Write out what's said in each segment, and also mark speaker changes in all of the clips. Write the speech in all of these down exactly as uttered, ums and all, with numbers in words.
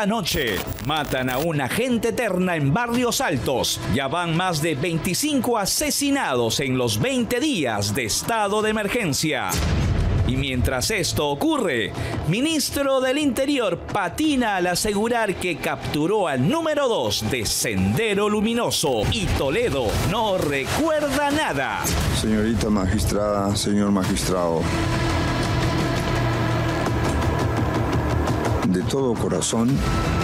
Speaker 1: Esta noche matan a una agente eterna en Barrios Altos. Ya van más de veinticinco asesinados en los veinte días de estado de emergencia. Y mientras esto ocurre, ministro del Interior patina al asegurar que capturó al número dos de Sendero Luminoso y Toledo no recuerda nada.
Speaker 2: Señorita magistrada, señor magistrado, de todo corazón,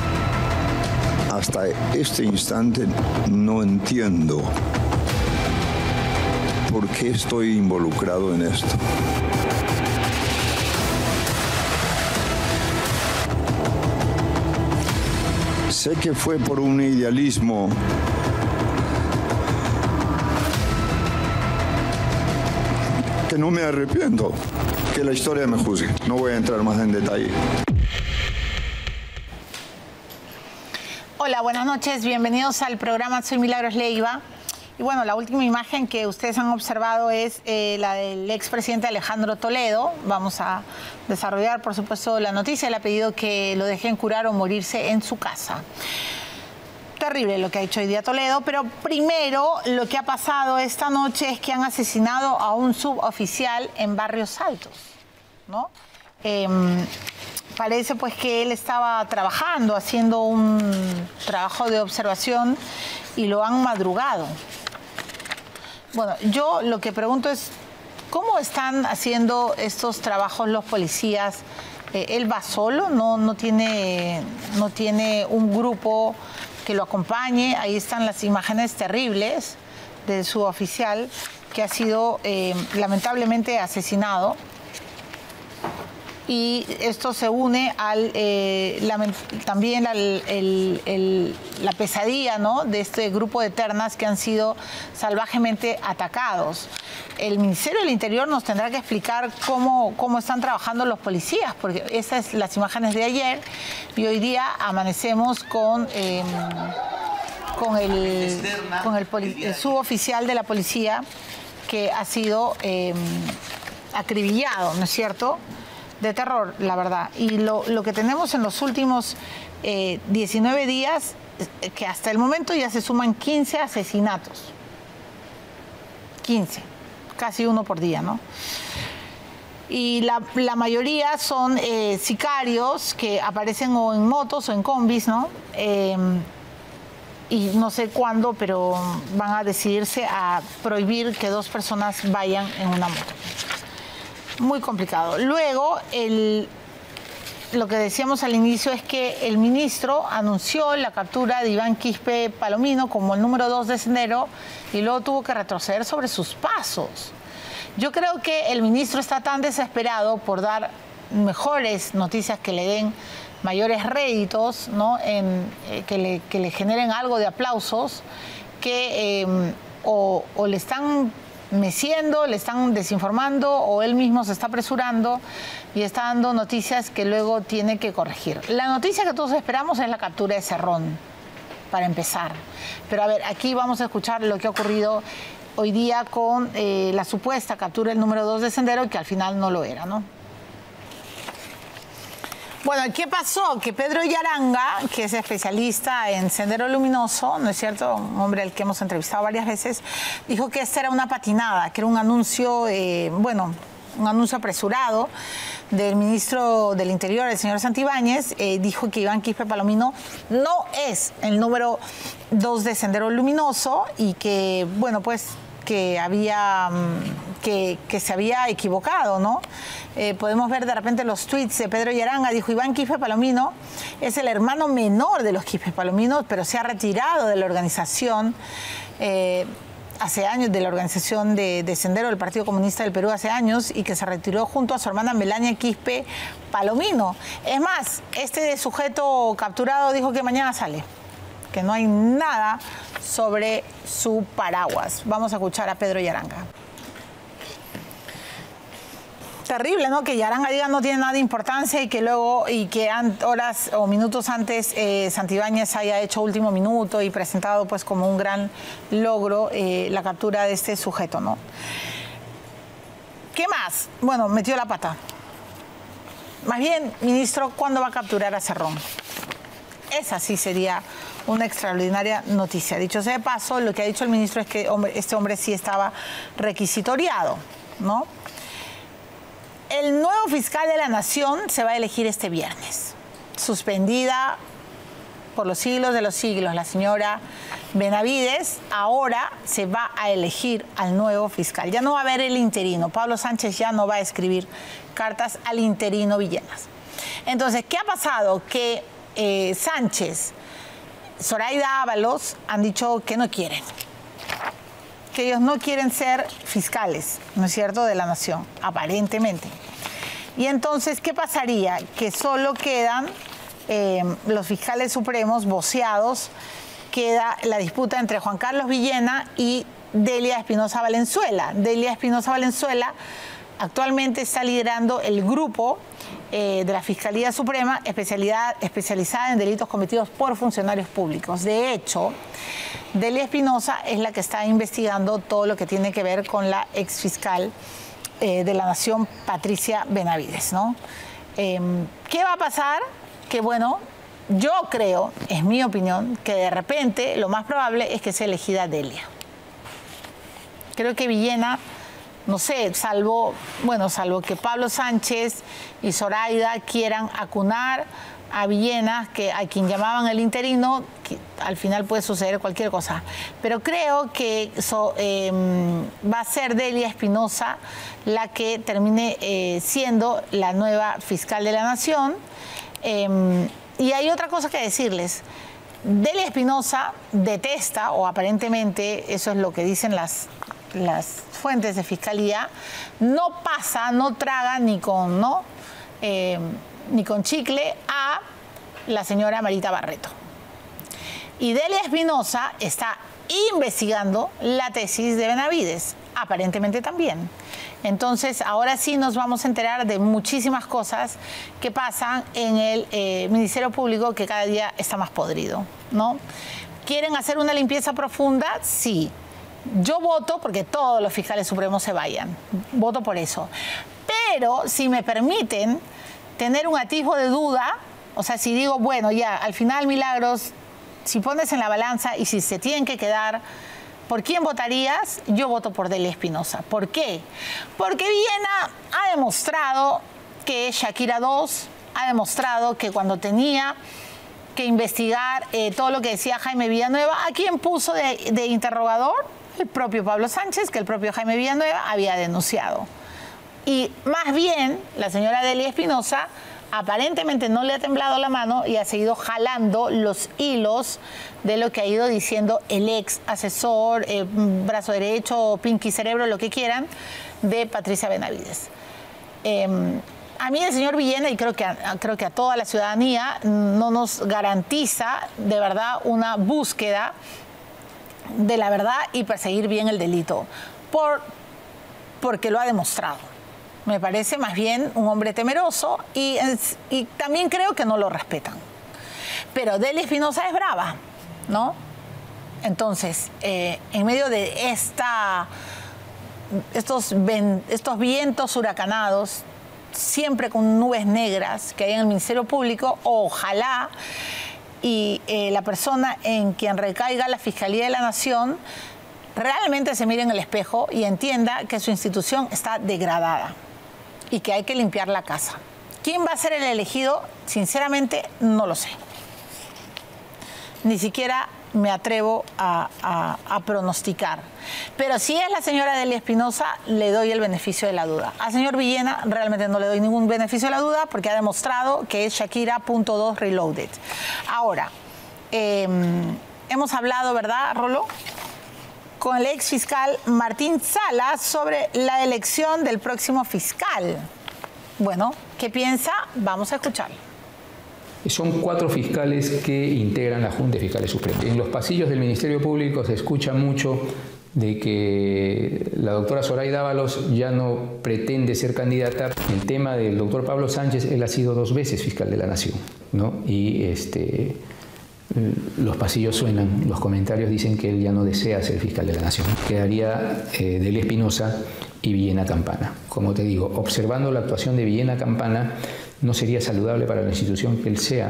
Speaker 2: hasta este instante no entiendo por qué estoy involucrado en esto. Sé que fue por un idealismo que no me arrepiento. Que la historia me juzgue. No voy a entrar más en detalle.
Speaker 3: Hola, buenas noches. Bienvenidos al programa Soy Milagros Leiva. Y bueno, la última imagen que ustedes han observado es eh, la del expresidente Alejandro Toledo. Vamos a desarrollar, por supuesto, la noticia. Le ha pedido que lo dejen curar o morirse en su casa. Terrible lo que ha hecho hoy día Toledo, pero primero lo que ha pasado esta noche es que han asesinado a un suboficial en Barrios Altos, ¿no? Eh, parece pues que él estaba trabajando, haciendo un trabajo de observación y lo han madrugado. Bueno, yo lo que pregunto es, ¿cómo están haciendo estos trabajos los policías? Eh, ¿Él va solo? ¿No, no, tiene, ¿No tiene un grupo que lo acompañe? Ahí están las imágenes terribles de su oficial que ha sido eh, lamentablemente asesinado. Y esto se une al, eh, la, también al el, el, la pesadilla, ¿no?, de este grupo de ternas que han sido salvajemente atacados. El Ministerio del Interior nos tendrá que explicar cómo, cómo están trabajando los policías, porque esas son las imágenes de ayer y hoy día amanecemos con, eh, con, el, con el, el suboficial de la policía que ha sido eh, acribillado, ¿no es cierto?, de terror, la verdad. Y lo, lo que tenemos en los últimos eh, diecinueve días, que hasta el momento ya se suman quince asesinatos. quince, casi uno por día, ¿no? Y la, la mayoría son eh, sicarios que aparecen o en motos o en combis, ¿no? Eh, y no sé cuándo, pero van a decidirse a prohibir que dos personas vayan en una moto. Muy complicado. Luego, el, lo que decíamos al inicio es que el ministro anunció la captura de Iván Quispe Palomino como el número dos de Sendero y luego tuvo que retroceder sobre sus pasos. Yo creo que el ministro está tan desesperado por dar mejores noticias que le den mayores réditos, ¿no?, en, eh, que, le, que le generen algo de aplausos, que eh, o, o le están meciendo, le están desinformando o él mismo se está apresurando y está dando noticias que luego tiene que corregir. La noticia que todos esperamos es la captura de Cerrón, para empezar. Pero a ver, aquí vamos a escuchar lo que ha ocurrido hoy día con eh, la supuesta captura del número dos de Sendero, que al final no lo era, ¿no? Bueno, ¿qué pasó? Que Pedro Yaranga, que es especialista en Sendero Luminoso, ¿no es cierto?, un hombre al que hemos entrevistado varias veces, dijo que esta era una patinada, que era un anuncio, eh, bueno, un anuncio apresurado del ministro del Interior, el señor Santibáñez. Eh, dijo que Iván Quispe Palomino no es el número dos de Sendero Luminoso y que, bueno, pues que había que, que se había equivocado, ¿no? Eh, podemos ver de repente los tweets de Pedro Yaranga. Dijo: Iván Quispe Palomino es el hermano menor de los Quispe Palominos, pero se ha retirado de la organización eh, hace años, de la organización de, de Sendero del Partido Comunista del Perú hace años, y que se retiró junto a su hermana Melania Quispe Palomino. Es más, este sujeto capturado dijo que mañana sale, que no hay nada sobre su paraguas. Vamos a escuchar a Pedro Yaranga. Terrible, ¿no?, que Yaranga diga no tiene nada de importancia y que luego, y que horas o minutos antes eh, Santibáñez haya hecho último minuto y presentado pues como un gran logro eh, la captura de este sujeto, ¿no? ¿Qué más? Bueno, metió la pata. Más bien, ministro, ¿cuándo va a capturar a Cerrón? Esa sí sería una extraordinaria noticia. Dicho sea de paso, lo que ha dicho el ministro es que hombre, este hombre sí estaba requisitoriado, ¿no? El nuevo fiscal de la Nación se va a elegir este viernes. Suspendida por los siglos de los siglos la señora Benavides, ahora se va a elegir al nuevo fiscal. Ya no va a haber el interino. Pablo Sánchez ya no va a escribir cartas al interino Villenas. Entonces, ¿qué ha pasado? Que eh, Sánchez, Zoraida Ábalos han dicho que no quieren. Que ellos no quieren ser fiscales, ¿no es cierto?, de la Nación, aparentemente. Y entonces, ¿qué pasaría? Que solo quedan eh, los fiscales supremos voceados, queda la disputa entre Juan Carlos Villena y Delia Espinosa Valenzuela. Delia Espinosa Valenzuela actualmente está liderando el grupo eh, de la Fiscalía Suprema especialidad, especializada en delitos cometidos por funcionarios públicos. De hecho, Delia Espinosa es la que está investigando todo lo que tiene que ver con la exfiscal eh, de la Nación, Patricia Benavides, ¿no? Eh, ¿Qué va a pasar? Que bueno, yo creo, es mi opinión, que de repente lo más probable es que sea elegida Delia. Creo que Villena, no sé, salvo, bueno, salvo que Pablo Sánchez y Zoraida quieran acunar a Villena, que a quien llamaban el interino, que al final puede suceder cualquier cosa. Pero creo que so, eh, va a ser Delia Espinosa la que termine eh, siendo la nueva fiscal de la Nación. Eh, y hay otra cosa que decirles. Delia Espinosa detesta, o aparentemente eso es lo que dicen las, las fuentes de fiscalía, no pasa, no traga ni con, ¿no? Eh, ni con chicle a la señora Marita Barreto. Y Delia Espinosa está investigando la tesis de Benavides, aparentemente también. Entonces, ahora sí nos vamos a enterar de muchísimas cosas que pasan en el eh, Ministerio Público, que cada día está más podrido, ¿no? ¿Quieren hacer una limpieza profunda? Sí. Yo voto porque todos los fiscales supremos se vayan. Voto por eso. Pero, si me permiten tener un atisbo de duda, o sea, si digo, bueno, ya, al final, Milagros, si pones en la balanza y si se tienen que quedar, ¿por quién votarías? Yo voto por Delia Espinosa. ¿Por qué? Porque Villena ha demostrado que es Shakira dos, ha demostrado que cuando tenía que investigar eh, todo lo que decía Jaime Villanueva, ¿a quién puso de, de interrogador? El propio Pablo Sánchez, que el propio Jaime Villanueva había denunciado. Y más bien, la señora Delia Espinosa aparentemente no le ha temblado la mano y ha seguido jalando los hilos de lo que ha ido diciendo el ex asesor, eh, brazo derecho, pinky cerebro, lo que quieran, de Patricia Benavides. Eh, a mí el señor Villena, y creo que, a, creo que a toda la ciudadanía, no nos garantiza de verdad una búsqueda de la verdad y perseguir bien el delito, por, porque lo ha demostrado. Me parece más bien un hombre temeroso y, y también creo que no lo respetan. Pero Delia Espinosa es brava, ¿no? Entonces, eh, en medio de esta, estos, estos vientos huracanados, siempre con nubes negras que hay en el Ministerio Público, ojalá y eh, la persona en quien recaiga la Fiscalía de la Nación realmente se mire en el espejo y entienda que su institución está degradada y que hay que limpiar la casa. ¿Quién va a ser el elegido? Sinceramente, no lo sé. Ni siquiera me atrevo a, a, a pronosticar. Pero si es la señora Delia Espinosa, le doy el beneficio de la duda. Al señor Villena realmente no le doy ningún beneficio de la duda porque ha demostrado que es Shakira punto dos reloaded. Ahora, eh, hemos hablado, ¿verdad, Rolo?, con el ex fiscal Martín Salas sobre la elección del próximo fiscal. Bueno, ¿qué piensa? Vamos a escucharlo.
Speaker 4: Son cuatro fiscales que integran la Junta de Fiscales Supremos. En los pasillos del Ministerio Público se escucha mucho de que la doctora Zoraida Ábalos ya no pretende ser candidata. El tema del doctor Pablo Sánchez, él ha sido dos veces fiscal de la Nación, ¿no? Y este... los pasillos suenan, los comentarios dicen que él ya no desea ser fiscal de la Nación. Quedaría eh, Delia Espinosa y Villena Campana. Como te digo, observando la actuación de Villena Campana, no sería saludable para la institución que él sea fiscal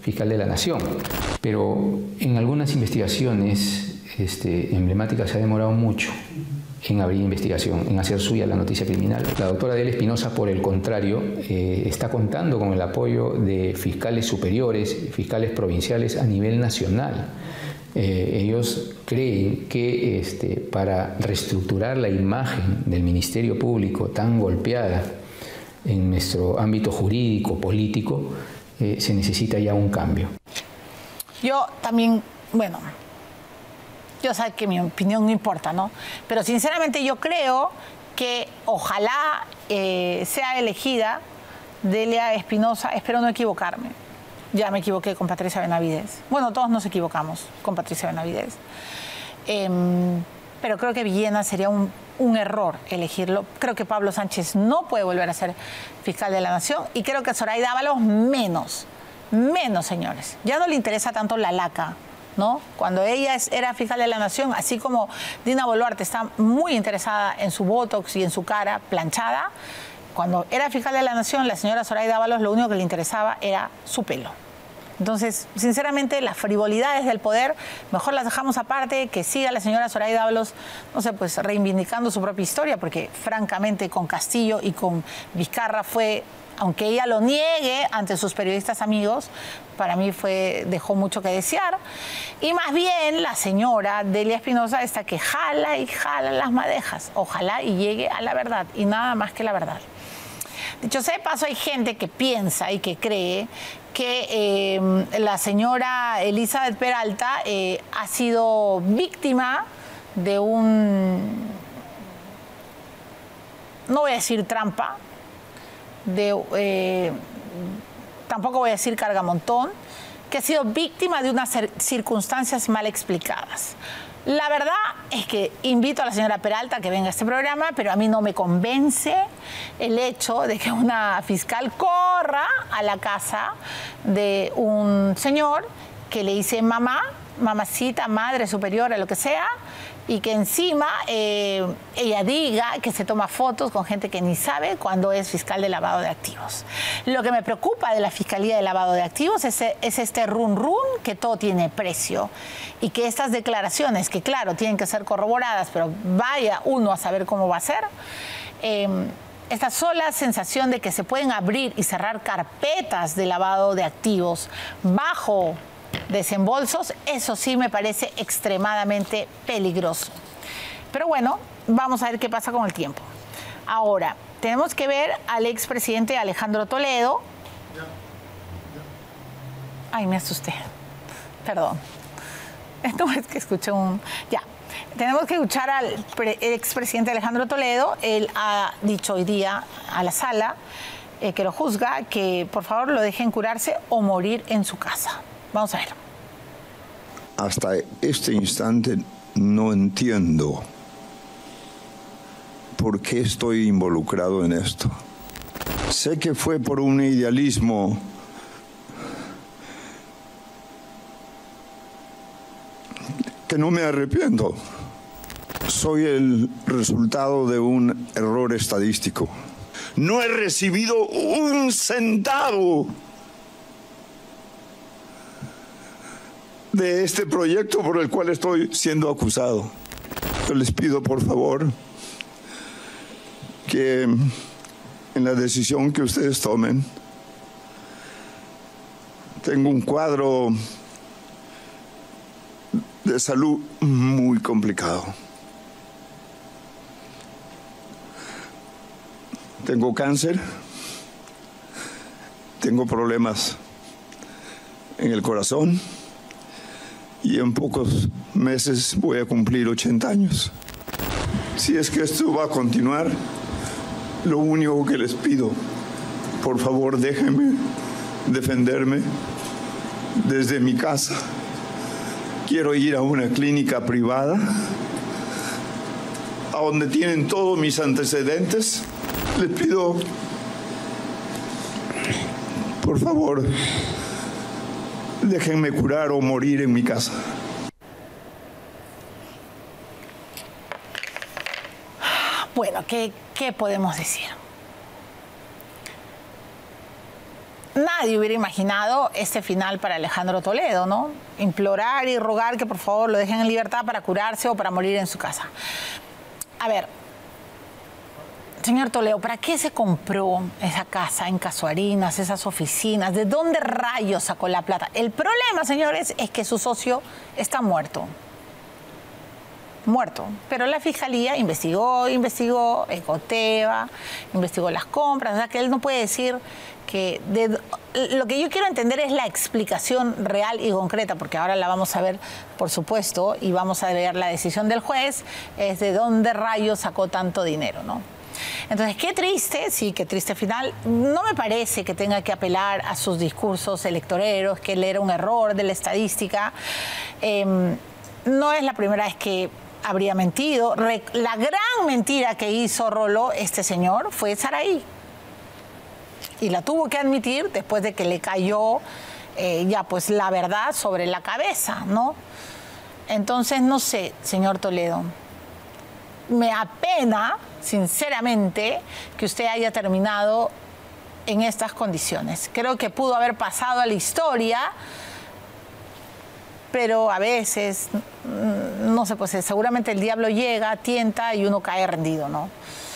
Speaker 4: fiscal de la Nación. Pero en algunas investigaciones este, emblemáticas se ha demorado mucho en abrir investigación, en hacer suya la noticia criminal. La doctora Delia Espinosa, por el contrario, eh, está contando con el apoyo de fiscales superiores, fiscales provinciales a nivel nacional. Eh, ellos creen que este, para reestructurar la imagen del Ministerio Público tan golpeada en nuestro ámbito jurídico, político, eh, se necesita ya un cambio.
Speaker 3: Yo también, bueno, yo sé que mi opinión no importa, ¿no? Pero sinceramente yo creo que ojalá eh, sea elegida Delia Espinosa, espero no equivocarme. Ya me equivoqué con Patricia Benavides. Bueno, todos nos equivocamos con Patricia Benavides. Eh, pero creo que Villena sería un, un error elegirlo. Creo que Pablo Sánchez no puede volver a ser fiscal de la Nación y creo que Zoraida Ábalos menos. Menos, señores. Ya no le interesa tanto la laca, ¿no? Cuando ella es, era fiscal de la Nación, así como Dina Boluarte está muy interesada en su botox y en su cara planchada, cuando era fiscal de la Nación, la señora Zoraida Ábalos lo único que le interesaba era su pelo. Entonces, sinceramente, las frivolidades del poder, mejor las dejamos aparte, que siga la señora Zoraida Ábalos, no sé, pues reivindicando su propia historia, porque francamente con Castillo y con Vizcarra fue, aunque ella lo niegue ante sus periodistas amigos, para mí fue, dejó mucho que desear. Y más bien la señora Delia Espinosa está que jala y jala las madejas. Ojalá y llegue a la verdad, y nada más que la verdad. Dicho sea de paso, hay gente que piensa y que cree que eh, la señora Elizabeth Peralta eh, ha sido víctima de un, no voy a decir trampa, de, eh, tampoco voy a decir cargamontón, que ha sido víctima de unas circunstancias mal explicadas. La verdad es que invito a la señora Peralta a que venga a este programa, pero a mí no me convence el hecho de que una fiscal corra a la casa de un señor que le dice mamá, mamacita, madre superiora, lo que sea, y que encima eh, ella diga que se toma fotos con gente que ni sabe cuando es fiscal de lavado de activos. Lo que me preocupa de la Fiscalía de Lavado de Activos es, es este run run, que todo tiene precio, y que estas declaraciones, que claro, tienen que ser corroboradas, pero vaya uno a saber cómo va a ser, eh, esta sola sensación de que se pueden abrir y cerrar carpetas de lavado de activos bajo desembolsos, eso sí me parece extremadamente peligroso. Pero bueno, vamos a ver qué pasa con el tiempo. Ahora, tenemos que ver al expresidente Alejandro Toledo. Ay, me asusté. Perdón. No, es que escuché un... Ya. Tenemos que escuchar al expresidente Alejandro Toledo. Él ha dicho hoy día a la sala eh, que lo juzga, que por favor lo dejen curarse o morir en su casa. Vamos a ver.
Speaker 2: Hasta este instante no entiendo por qué estoy involucrado en esto. Sé que fue por un idealismo que no me arrepiento. Soy el resultado de un error estadístico. No he recibido un centavo de este proyecto por el cual estoy siendo acusado. Yo les pido, por favor, que en la decisión que ustedes tomen, tengo un cuadro de salud muy complicado. Tengo cáncer, tengo problemas en el corazón y en pocos meses voy a cumplir ochenta años. Si es que esto va a continuar, lo único que les pido, por favor, déjenme defenderme desde mi casa. Quiero ir a una clínica privada, a donde tienen todos mis antecedentes. Les pido, por favor, déjenme curar o morir en mi casa.
Speaker 3: Bueno, ¿qué, qué podemos decir? nadie hubiera imaginado este final para Alejandro Toledo, ¿no? Implorar y rogar que por favor lo dejen en libertad para curarse o para morir en su casa. A ver, señor Toledo, ¿para qué se compró esa casa en Casuarinas, esas oficinas? ¿De dónde rayos sacó la plata? El problema, señores, es que su socio está muerto. Muerto. Pero la Fiscalía investigó, investigó, Ecoteva, investigó las compras. O sea, que él no puede decir que... De, lo que yo quiero entender es la explicación real y concreta, porque ahora la vamos a ver, por supuesto, y vamos a ver la decisión del juez, es de dónde rayos sacó tanto dinero, ¿no? Entonces, qué triste, sí, qué triste final. No me parece que tenga que apelar a sus discursos electoreros, que él era un error de la estadística. Eh, no es la primera vez que habría mentido. La gran mentira que hizo Roló, este señor, fue Saraí. Y la tuvo que admitir después de que le cayó eh, ya pues la verdad sobre la cabeza, ¿no? Entonces, no sé, señor Toledo, me apena, sinceramente, que usted haya terminado en estas condiciones. Creo que pudo haber pasado a la historia, pero a veces, no sé, pues seguramente el diablo llega, tienta y uno cae rendido, ¿no?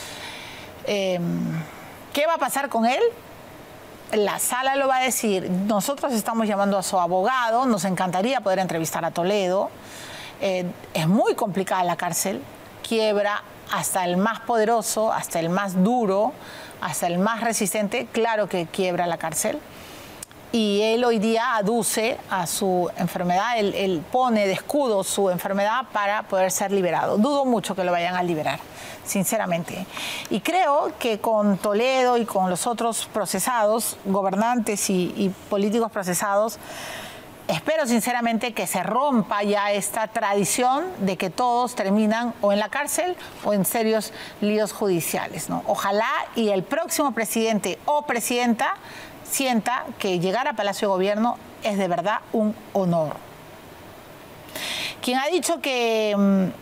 Speaker 3: Eh, ¿Qué va a pasar con él? La sala lo va a decir. Nosotros estamos llamando a su abogado, nos encantaría poder entrevistar a Toledo. Eh, es muy complicada la cárcel, quiebra hasta el más poderoso, hasta el más duro, hasta el más resistente, claro que quiebra la cárcel. Y él hoy día aduce a su enfermedad, él, él pone de escudo su enfermedad para poder ser liberado. Dudo mucho que lo vayan a liberar, sinceramente. Y creo que con Toledo y con los otros procesados, gobernantes y, y políticos procesados, espero sinceramente que se rompa ya esta tradición de que todos terminan o en la cárcel o en serios líos judiciales, ¿no? Ojalá y el próximo presidente o presidenta sienta que llegar a Palacio de Gobierno es de verdad un honor. Quien ha dicho que...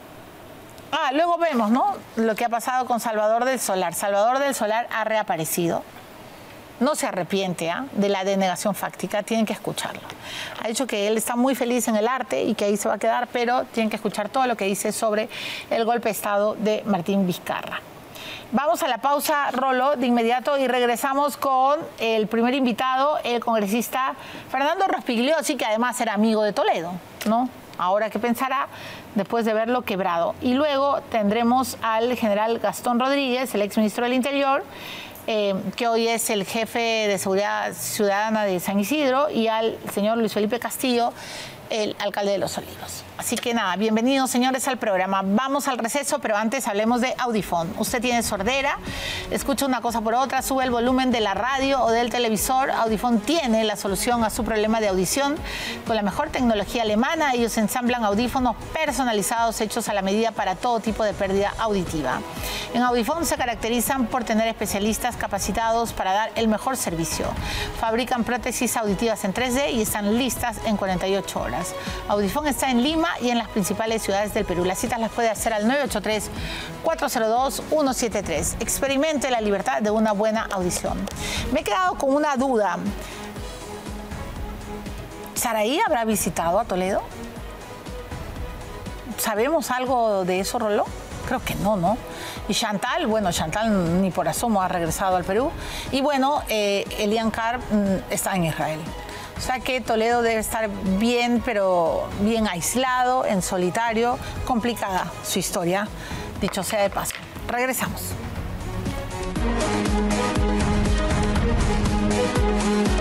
Speaker 3: Ah, luego vemos, ¿no?, lo que ha pasado con Salvador del Solar. Salvador del Solar ha reaparecido. No se arrepiente ¿eh? de la denegación fáctica, tienen que escucharlo. Ha dicho que él está muy feliz en el arte y que ahí se va a quedar, pero tienen que escuchar todo lo que dice sobre el golpe de Estado de Martín Vizcarra. Vamos a la pausa, Rolo, de inmediato, y regresamos con el primer invitado, el congresista Fernando Rospigliosi, que además era amigo de Toledo, ¿no? Ahora, ¿qué pensará después de verlo quebrado? Y luego tendremos al general Gastón Rodríguez, el exministro del Interior, eh, que hoy es el jefe de Seguridad Ciudadana de San Isidro, y al señor Luis Felipe Castillo, el alcalde de Los Olivos. Así que nada, bienvenidos, señores, al programa. Vamos al receso, pero antes hablemos de Audifón. Usted tiene sordera, escucha una cosa por otra, sube el volumen de la radio o del televisor. Audifón tiene la solución a su problema de audición. Con la mejor tecnología alemana, ellos ensamblan audífonos personalizados hechos a la medida para todo tipo de pérdida auditiva. En Audifón se caracterizan por tener especialistas capacitados para dar el mejor servicio. Fabrican prótesis auditivas en tres D y están listas en cuarenta y ocho horas. Audifón está en Lima y en las principales ciudades del Perú. Las citas las puede hacer al nueve ocho tres, cuatro cero dos, uno siete tres. Experimente la libertad de una buena audición. Me he quedado con una duda. ¿Saraí habrá visitado a Toledo? ¿Sabemos algo de eso, Roló? Creo que no, ¿no? Y Chantal, bueno, Chantal ni por asomo ha regresado al Perú. Y bueno, eh, Elian Carr mmm, está en Israel. O sea que Toledo debe estar bien, pero bien aislado, en solitario. Complicada su historia, dicho sea de paso. Regresamos.